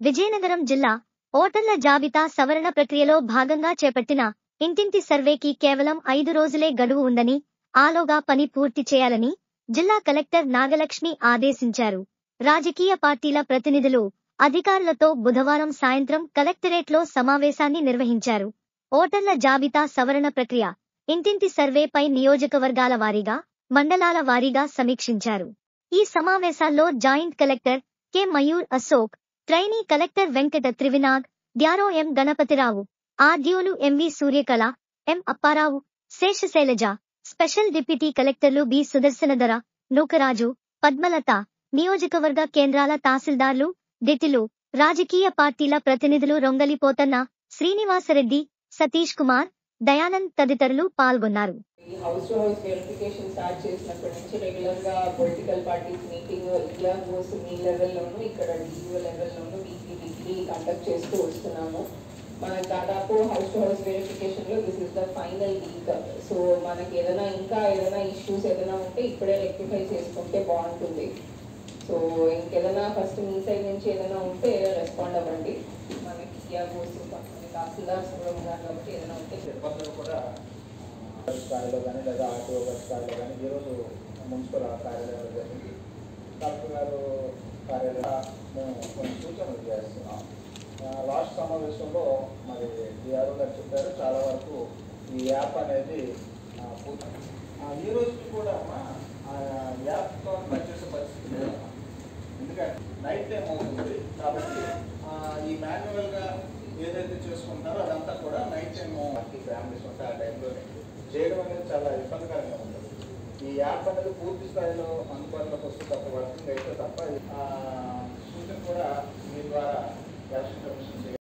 విజయనగరం జిల్లా ఓటర్ల జాబితా సవరణ ప్రక్రియలో భాగంగా చేపట్టిన ఇంటింటి సర్వేకి కేవలం 5 రోజులే గడువు ఉందని, ఆలోగా పని పూర్తి చేయాలని జిల్లా కలెక్టర్ నాగలక్ష్మి ఆదేశించారు. రాజకీయ పార్టీల ప్రతినిధులు, అధికారులతో బుధవారం సాయంత్రం కలెక్టరేట్లో సమావేశాన్ని నిర్వహించారు. ఓటర్ల జాబితా సవరణ ప్రక్రియ, ఇంటింటి సర్వేపై నియోజకవర్గాల వారీగా, మండలాల వారీగా సమీక్షించారు. ఈ సమావేశాల్లో joint collector K. Mayur Ashok, trainee collector Venkata Trivinag, DRO M. Ganapathirao, ఆర్డీఓలు MV Suryakala, M. Apparao, Seshasailaja, special deputy కలెక్టర్లు బి. సుదర్శనధర, నూకరాజు, పద్మలత, నియోజకవర్గ కేంద్రాల తహసీల్దార్లు, డిటిలు, రాజకీయ పార్టీల ప్రతినిధులు రొంగలిపోతన్న, శ్రీనివాసరెడ్డి, సతీష్ కుమార్, దయానంద్ తదితరులు పాల్గొన్నారు. House to house verification start చేసినప్పటి నుంచి రెగ్యులర్ గా పొలిటికల్ పార్టీస్ మీటింగ్ ఇండియా గోస్ మీ లెవెల్లోనూ ఇక్కడ డిఓ లెవెల్లోనూ వీక్లీ కండక్ట్ చేస్తూ వస్తున్నాము. మనకి దాదాపు హౌస్ టు హౌస్ వెరిఫికేషన్ లో this is the final week. So మనకి ఏదైనా ఇష్యూస్ ఏదైనా ఉంటే ఇప్పుడే రెక్టిఫై చేసుకుంటే బాగుంటుంది. సో ఇంకేదైనా ఫస్ట్ మీ సైడ్ నుంచి ఏదైనా ఉంటే రెస్పాండ్ అవ్వండి. మనకి ఇండియా గోస్ తహసీల్దార్స్ కూడా ఉన్నారు కాబట్టి ఏదైనా ఉంటే కూడా స్థాయిలో కానీ లేదా ఆర్టీఓ స్థాయిలో కానీ ఈరోజు మున్సిపల్ కార్యాలయంలో జరిగింది. కలెక్టర్ గారు కార్యాలయం మేము కొన్ని సూచనలు చేస్తున్నాం. లాస్ట్ సమావేశంలో మరి డిఆర్ఓ గారు చెప్పారు, చాలా వరకు ఈ యాప్ అనేది ఈ రోజు కూడా యాప్తో పనిచేసే పరిస్థితి లేదు. ఎందుకంటే నైట్ టైం అవుతుంది కాబట్టి ఈ మాన్యువల్గా ఏదైతే చేసుకుంటారో అదంతా కూడా నైట్ టైం ఫ్యామిలీస్ ఉంటే ఆ టైంలో చేయడం అనేది చాలా ఇబ్బందికరంగా ఉంటుంది. ఈ యాప్ అనేది పూర్తి స్థాయిలో అందుబాటులోకి వస్తే తప్ప వర్కింగ్ అయితే తప్ప సూచన కూడా మీ ద్వారా ఎలక్షన్ కమిషన్